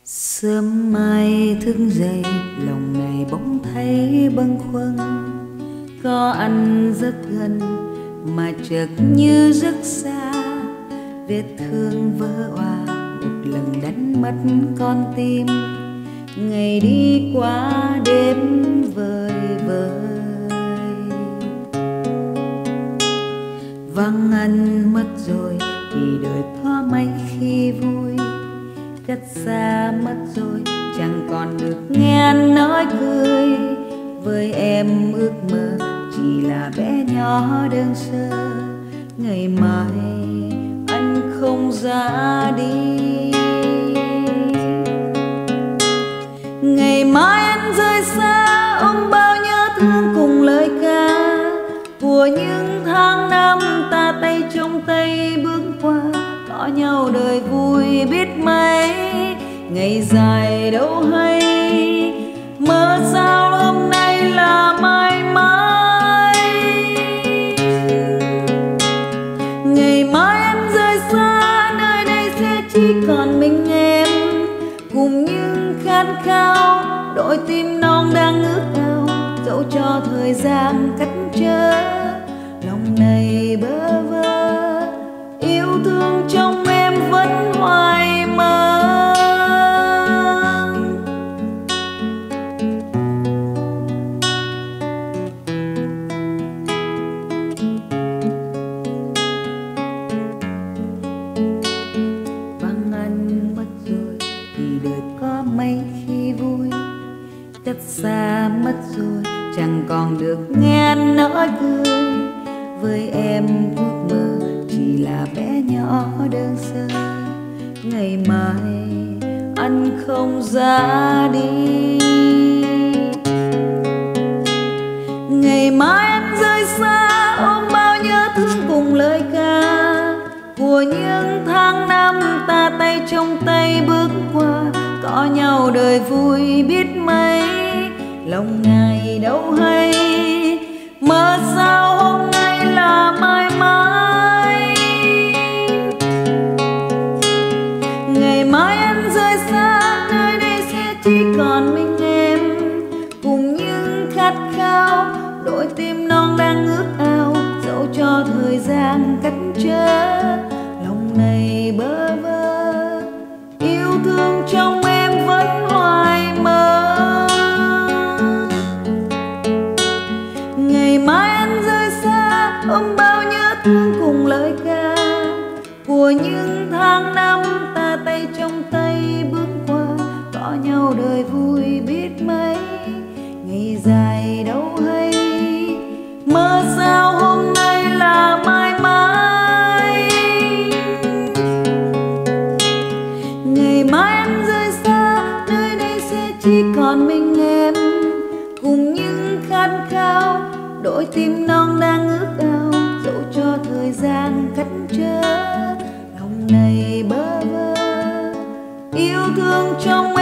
Sớm mai thức dậy, lòng này bỗng thấy bâng khuâng. Có anh rất gần mà chợt như rất xa. Vết thương vỡ òa một lần đánh mất con tim. Ngày đi qua đêm vời vợi, vắng anh mất rồi thì đời có mấy khi vui. Cách xa mất rồi chẳng còn được nghe anh nói cười. Với em ước mơ chỉ là bé nhỏ đơn sơ. Ngày mai anh không ra đi. Ngày mai anh rời xa, ôm bao nhớ thương cùng lời ca của những tháng năm ta tay trong tay bước qua. Có nhau đời vui biết mấy, ngày dài đâu hay. Mơ sao hôm nay là mãi mãi. Ngày mai anh rời xa, nơi đây sẽ chỉ còn mình em. Cùng những khát khao, đôi tim non đang ước ao. Dẫu cho thời gian cách trở, lòng này bơ vơ. Yêu thương trong em vẫn hoài mơ. Vắng anh mất rồi thì đời có mấy khi vui. Cách xa mất rồi chẳng còn được nghe anh nói cười. Với em ước mơ chỉ là bé nhỏ đơn sơ. Ngày mai anh không ra đi. Ngày mai anh rời xa, ôm bao nhớ thương cùng lời ca của những tháng năm ta tay trong tay bước qua. Có nhau đời vui biết mấy, lòng ngày đâu hay. Mơ sao hôm nay là mãi mãi. Ngày mai anh rời xa, nơi đây sẽ chỉ còn mình em. Cùng những khát khao, đôi tim non đang ước ao. Dẫu cho thời gian cách trở, lòng này bơ vơ. Yêu thương trong em vẫn hoài mơ. Ngày mai anh rời xa, ôm bao nhớ thương cùng lời ca của những tháng năm ta tay trong tay bước qua. Có nhau đời vui biết mấy, ngày dài đâu hay. Mơ sao hôm nay là mãi mãi. Ngày mai anh rời xa, nơi đây sẽ chỉ còn mình em. Cùng những khát khao, đôi tim non đang ước ao. Dẫu cho thời gian cách trở, lòng này bơ vơ. Yêu thương trong